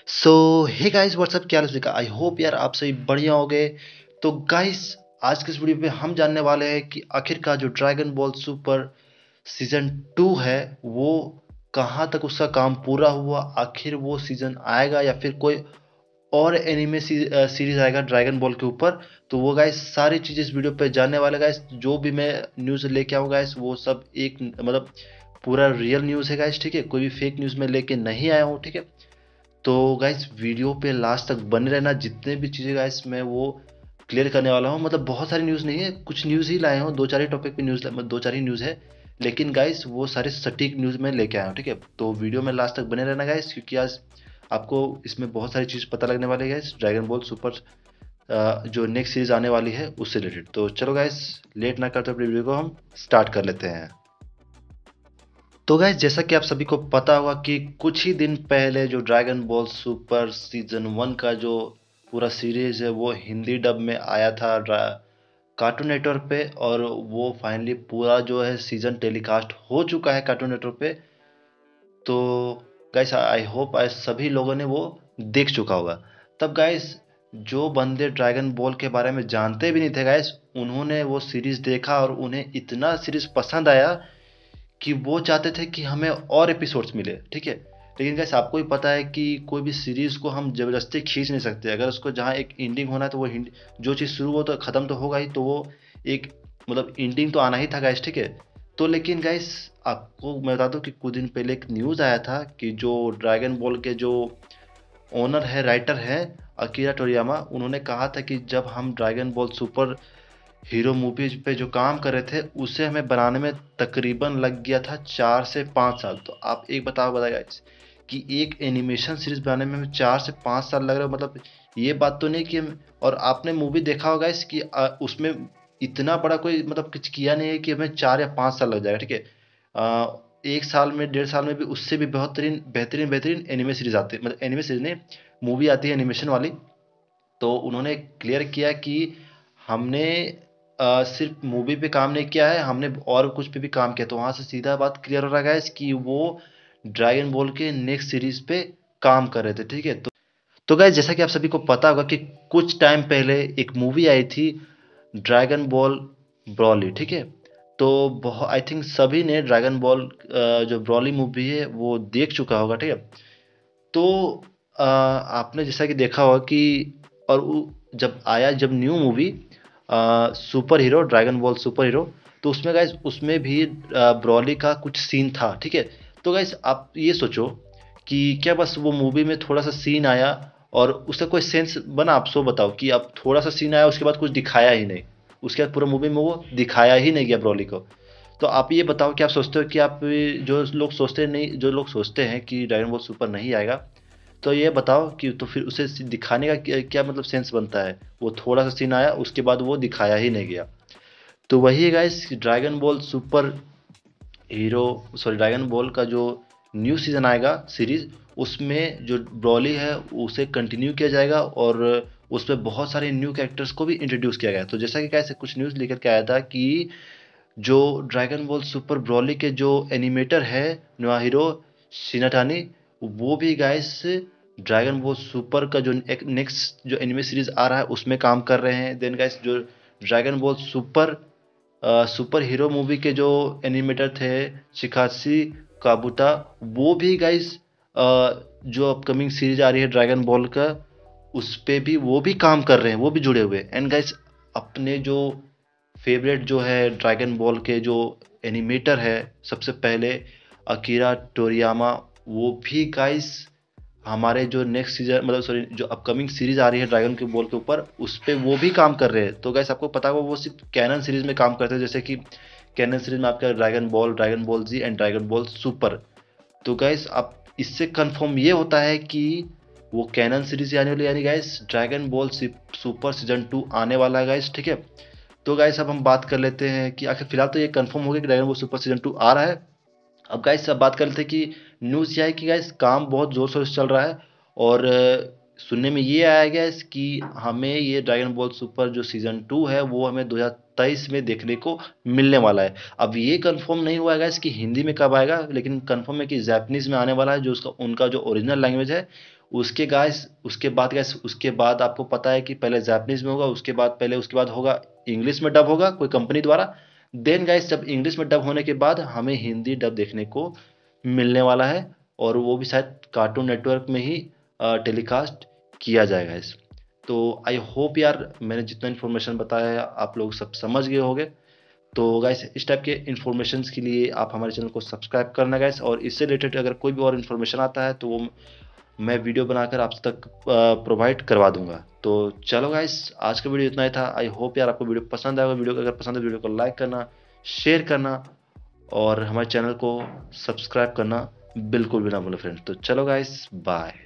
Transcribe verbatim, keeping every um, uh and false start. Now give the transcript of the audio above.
सो hey guys what's up, क्या हाल है? I hope यार आप सभी बढ़िया हो गए। तो गाइस, आज के इस वीडियो पे हम जानने वाले हैं कि आखिरकार जो Dragon Ball Super season two है वो कहाँ तक उसका काम पूरा हुआ, आखिर वो सीजन आएगा या फिर कोई और एनिमे सी, सीरीज आएगा ड्रैगन बॉल के ऊपर। तो वो गाइस सारी चीज़ इस वीडियो पे जानने वाले गाइस। जो भी मैं न्यूज़ लेके आऊँ गाइस वो सब एक मतलब पूरा रियल न्यूज़ है गाइस, ठीक है? कोई भी फेक न्यूज़ में लेके नहीं आया हूँ, ठीक है? तो गाइस वीडियो पे लास्ट तक बने रहना। जितने भी चीज़ें गाइस मैं वो क्लियर करने वाला हूँ, मतलब बहुत सारी न्यूज़ नहीं है, कुछ न्यूज़ ही लाए हूँ, दो चार ही टॉपिक पे न्यूज़, दो चार ही न्यूज़ है, लेकिन गाइस वो सारे सटीक न्यूज़ में लेके आया हूँ, ठीक है? तो वीडियो में लास्ट तक बने रहना गाइस, क्योंकि आज आपको इसमें बहुत सारी चीज़ पता लगने वाली है गाइस ड्रैगन बॉल सुपर जो नेक्स्ट सीरीज आने वाली है उससे रिलेटेड। तो चलो गाइस, लेट ना करते अपनी वीडियो को हम स्टार्ट कर लेते हैं। तो गाइस, जैसा कि आप सभी को पता होगा कि कुछ ही दिन पहले जो Dragon Ball Super season one का जो पूरा सीरीज है वो हिंदी डब में आया था कार्टून नेटवर्क पे, और वो फाइनली पूरा जो है सीजन टेलीकास्ट हो चुका है कार्टून नेटवर्क पे। तो गाइस, आई होप आज सभी लोगों ने वो देख चुका होगा। तब गाइस, जो बंदे ड्रैगन बॉल के बारे में जानते भी नहीं थे गाइस, उन्होंने वो सीरीज देखा और उन्हें इतना सीरीज पसंद आया कि वो चाहते थे कि हमें और एपिसोड्स मिले, ठीक है? लेकिन गाइस, आपको ही पता है कि कोई भी सीरीज को हम जबरदस्ती खींच नहीं सकते। अगर उसको जहाँ एक एंडिंग होना है तो वो जो चीज़ शुरू हो तो ख़त्म तो होगा ही, तो वो एक मतलब एंडिंग तो आना ही था गाइस, ठीक है? तो लेकिन गाइस, आपको मैं बता दूं कि कुछ दिन पहले एक न्यूज़ आया था कि जो ड्रैगन बॉल के जो ओनर है, राइटर है अकीरा टोरियामा, उन्होंने कहा था कि जब हम Dragon Ball Super Hero movie पे जो काम कर रहे थे उसे हमें बनाने में तकरीबन लग गया था चार से पाँच साल। तो आप एक बताओ बताओ गाइस कि एक एनिमेशन सीरीज बनाने में हमें चार से पाँच साल लग रहा है, मतलब ये बात तो नहीं कि हम, और आपने मूवी देखा होगा इस कि आ, उसमें इतना बड़ा कोई मतलब कुछ किया नहीं है कि हमें चार या पाँच साल लग जाएगा, ठीक है? आ, एक साल में, डेढ़ साल में भी उससे भी बेहतरीन बेहतरीन बेहतरीन एनिमे सीरीज आती है, मतलब एनिमे सीरीज नहीं, मूवी आती है एनिमेशन वाली। तो उन्होंने क्लियर किया कि हमने अ, सिर्फ मूवी पे काम नहीं किया है, हमने और कुछ पे भी काम किया। तो वहाँ से सीधा बात क्लियर हो रहा है कि वो ड्रैगन बॉल के नेक्स्ट सीरीज पे काम कर रहे थे, ठीक है? तो तो गाइस, जैसा कि आप सभी को पता होगा कि कुछ टाइम पहले एक मूवी आई थी ड्रैगन बॉल ब्रॉली, ठीक है? तो बहुत आई थिंक सभी ने ड्रैगन बॉल जो ब्रॉली मूवी है वो देख चुका होगा, ठीक है? तो अ, आपने जैसा कि देखा होगा कि और उ, जब आया जब new movie Super Hero Dragon Ball Super Hero, तो उसमें गाइस उसमें भी ब्रॉली का कुछ सीन था, ठीक है? तो गाइस, आप ये सोचो कि क्या बस वो मूवी में थोड़ा सा सीन आया और उसका कोई सेंस बना? आप सो बताओ कि अब थोड़ा सा सीन आया उसके बाद कुछ दिखाया ही नहीं, उसके बाद पूरा मूवी में वो दिखाया ही नहीं गया ब्रॉली को। तो आप ये बताओ कि आप सोचते हो कि आप, जो लोग सोचते नहीं जो लोग सोचते हैं कि ड्रैगन बॉल सुपर नहीं आएगा, तो ये बताओ कि तो फिर उसे दिखाने का क्या, क्या मतलब सेंस बनता है? वो थोड़ा सा सीन आया उसके बाद वो दिखाया ही नहीं गया। तो वही है guys, Dragon Ball Super Hero sorry Dragon Ball का जो न्यू सीजन आएगा सीरीज, उसमें जो ब्रॉली है उसे कंटिन्यू किया जाएगा और उसमें बहुत सारे न्यू कैरेक्टर्स को भी इंट्रोड्यूस किया गया। तो जैसा कि कैसे कुछ न्यूज़ लेकर के आया था कि जो ड्रैगन बॉल सुपर ब्रॉली के जो एनिमेटर है नोआहिरो शिनाटानी, वो भी गाइस ड्रैगन बॉल सुपर का जो एक नेक्स्ट जो एनिमे सीरीज आ रहा है उसमें काम कर रहे हैं। देन गाइस, जो Dragon Ball Super Super Hero movie के जो एनिमेटर थे शिकाशी काबुता, वो भी गाइस जो अपकमिंग सीरीज आ रही है ड्रैगन बॉल का उस पे भी वो भी काम कर रहे हैं, वो भी जुड़े हुए हैं। एंड गाइस, अपने जो फेवरेट जो है ड्रैगन बॉल के जो एनिमेटर है सबसे पहले अकीरा टोरियामा, वो भी गाइस हमारे जो नेक्स्ट सीजन मतलब सॉरी जो अपकमिंग सीरीज आ रही है ड्रैगन के बॉल के ऊपर उस पे वो भी काम कर रहे हैं। तो गाइस, आपको पता होगा वो सिर्फ कैनन सीरीज में काम करते हैं, जैसे कि कैनन सीरीज में आपका Dragon Ball, Dragon Ball Z and Dragon Ball Super. तो गाइस, आप इससे कंफर्म ये होता है कि वो कैनन सीरीज आने वाली, यानी guys Dragon Ball Super season two आने वाला है गाइस, ठीक है? तो गाइस, अब हम बात कर लेते हैं कि आखिर फिलहाल तो ये कंफर्म हो गया कि Dragon Ball Super season two आ रहा है। अब गाइस, अब बात कर लेते हैं कि न्यूज़ ये है कि गाइस काम बहुत ज़ोर शोर से चल रहा है और अ, सुनने में ये आया गया है कि हमें ये ड्रैगन बॉल सुपर जो सीजन टू है वो हमें दो हज़ार तेईस में देखने को मिलने वाला है। अब ये कंफर्म नहीं हुआ है गाइस कि हिंदी में कब आएगा, लेकिन कंफर्म है कि जापानीज में आने वाला है, जो उसका उनका जो ओरिजिनल लैंग्वेज है उसके गाइस उसके बाद गाइस उसके बाद आपको पता है कि पहले जापानीज में होगा, उसके बाद पहले उसके बाद होगा इंग्लिश में डब होगा कोई कंपनी द्वारा। देन गाइस जब इंग्लिश में डब होने के बाद हमें हिंदी डब देखने को मिलने वाला है, और वो भी शायद कार्टून नेटवर्क में ही टेलीकास्ट किया जाएगा इस। तो आई होप यार मैंने जितना इन्फॉर्मेशन बताया है आप लोग सब समझ गए होंगे। तो गाइस इस टाइप के इन्फॉर्मेशन के लिए आप हमारे चैनल को सब्सक्राइब करना गाइस, और इससे रिलेटेड अगर कोई भी और इन्फॉर्मेशन आता है तो वो मैं वीडियो बनाकर आप तक प्रोवाइड करवा दूंगा। तो चलो गाइस आज का वीडियो इतना ही था। आई होप यार आपको वीडियो पसंद आएगा। वीडियो अगर पसंद है वीडियो को लाइक करना, शेयर करना और हमारे चैनल को सब्सक्राइब करना बिल्कुल भी ना भूलें फ्रेंड्स। तो चलो गाइस बाय।